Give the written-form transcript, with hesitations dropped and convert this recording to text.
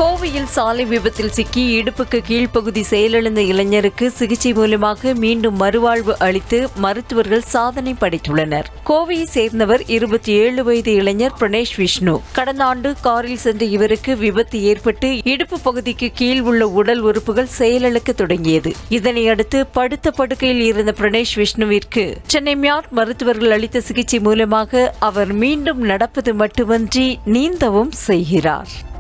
கோவையில் சாலை விபத்தில் சிக்கி இடுப்புக்கு கீழ்ப்பகுதி செயலிழந்த இளைஞருக்கு சிகிச்சை மூலமாக மீண்டும் மறுவாழ்வு அளித்து மருத்துவர்கள் சாதனை படைத்துள்ளனர். கோவையை சேர்ந்தவர் 27 வயது இளைஞர் பிரணேஷ் விஷ்ணு. கடந்த ஆண்டு காரில் சென்ற இவருக்கு விபத்து ஏற்பட்டு இடுப்பு பகுதிக்கு கீழ் உள்ள உடல் உறுப்புகள் செயலிழக்க தொடங்கியது. இதனையடுத்து படுத்த படுக்கையில் இருந்த பிரணேஷ் விஷ்ணுவிற்கு சென்னை MIOT மருத்துவர்கள் அளித்த சிகிச்சை மூலமாக அவர் மீண்டும் நடப்பது மட்டுமன்றி நீந்தவும் செய்கிறார்.